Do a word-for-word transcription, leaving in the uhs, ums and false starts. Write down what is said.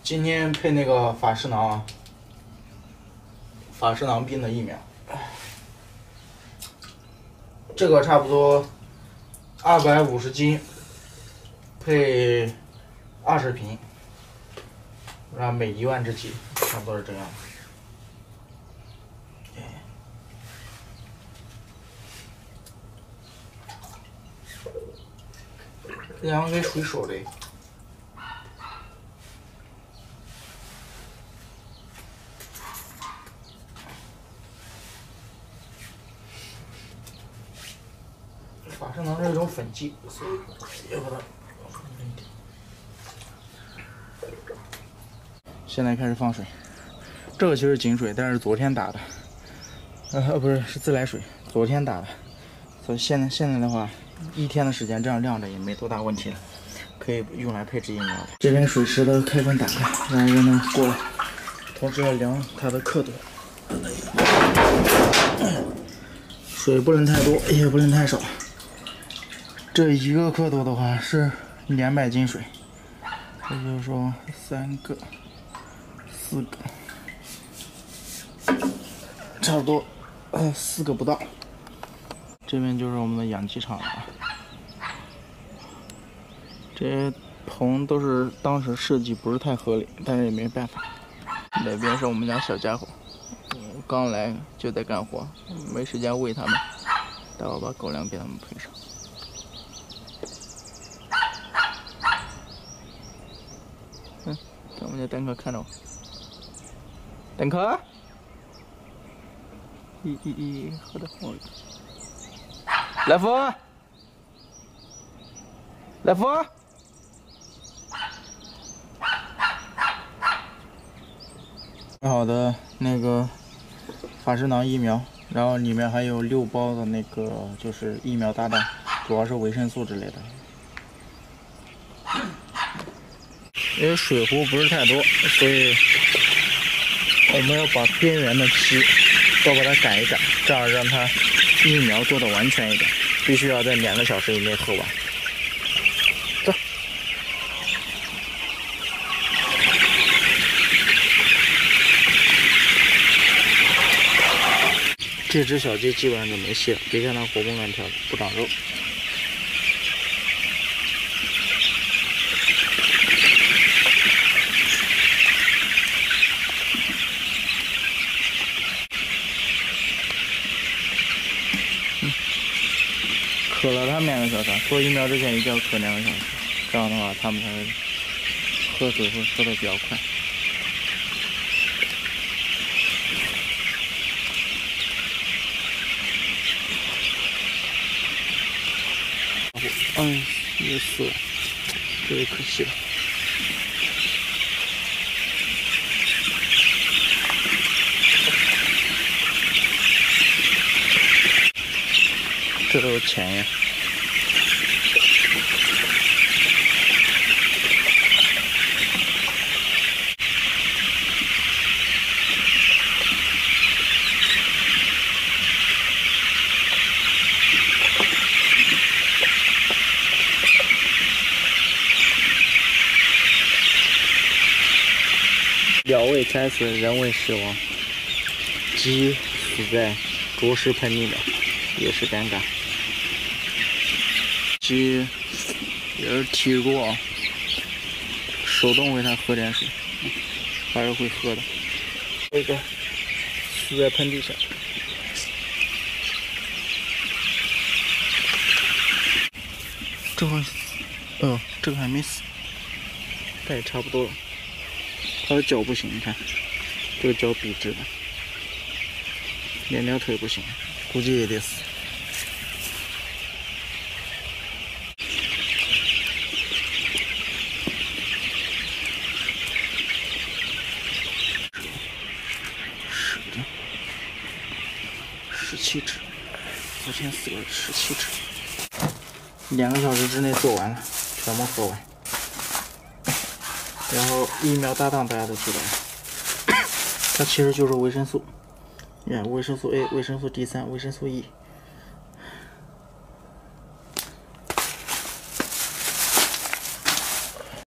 今天配那个法士囊啊，法士囊病的疫苗，这个差不多二百五十斤，配二十瓶，然后每一万只鸡，差不多是这样。两个水手的。 法士囊是一种粉剂，所以要把它放一点。现在开始放水，这个其实是井水，但是昨天打的，呃，不是是自来水，昨天打的，所以现在现在的话，一天的时间这样晾着也没多大问题了，可以用来配置疫苗的。这边水池的开关打开，让人们过来，同时要量它的刻度，水不能太多，也不能太少。 这一个刻度的话是两百斤水，也就是说三个、四个，差不多呃四个不到。这边就是我们的养鸡场了，这些棚都是当时设计不是太合理，但是也没办法。那边是我们家小家伙，刚来就在干活，没时间喂它们，待会儿把狗粮给它们配上。 嗯，看我们家蛋壳看着我，蛋壳，咦咦咦，好的，我，来福，来福，好的那个法士囊疫苗，然后里面还有六包的那个就是疫苗搭档，主要是维生素之类的。 因为水壶不是太多，所以我们要把边缘的漆都把它改一改，这样让它疫苗做的完全一点。必须要在两个小时以内喝完。走。这只小鸡基本上就没戏了，别看它活蹦乱跳的，不长肉。 渴了它们两个小时，做疫苗之前一定要渴两个小时，这样的话它们才会喝水会喝的比较快。嗯，也死了，这个可惜了。这都是钱呀！鸟为惨死，人为死亡，鸡死在啄食盆里面，也是尴尬。 鸡也是体弱，手动喂它喝点水，还是会喝的。这个死在盆底下，这会，哦，这个还没死，但也差不多了。它的脚不行，你看，这个脚笔直的，连条腿不行，估计也得死。 十七只，昨天死了十七只，两个小时之内做完了，全部喝完。然后疫苗搭档大家都知道了，它其实就是维生素，你看维生素 A、维生素 D 三、维生素 E。